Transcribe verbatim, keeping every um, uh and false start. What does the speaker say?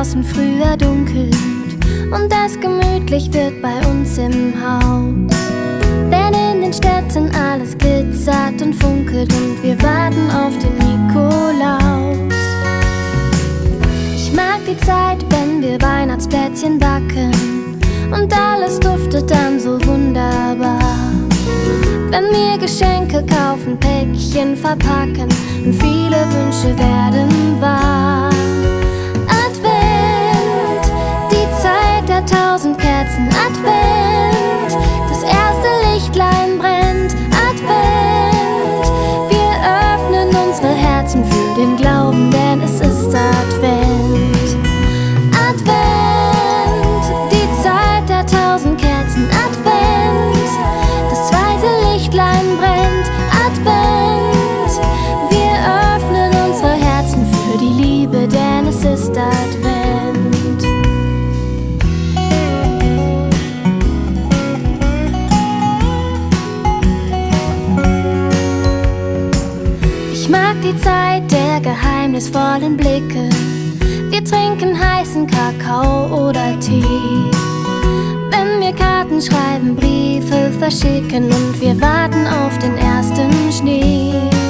draußen früher dunkelt und es gemütlich wird bei uns im Haus. Denn in den Städten alles glitzert und funkelt und wir warten auf den Nikolaus. Ich mag die Zeit, wenn wir Weihnachtsplätzchen backen und alles duftet dann so wunderbar. Wenn wir Geschenke kaufen, Päckchen verpacken und viele Wünsche werden wahr. Advent, die Zeit der tausend Kerzen. Advent, das erste Lichtlein brennt. Advent, wir öffnen unsere Herzen für den Glauben, denn es ist Advent. Advent, die Zeit der tausend Kerzen. Advent, das zweite Lichtlein brennt. Advent, wir öffnen unsere Herzen für die Liebe, denn es ist Advent. Ich mag die Zeit der geheimnisvollen Blicke. Wir trinken heißen Kakao oder Tee. Wenn wir Karten schreiben, Briefe verschicken und wir warten auf den ersten Schnee.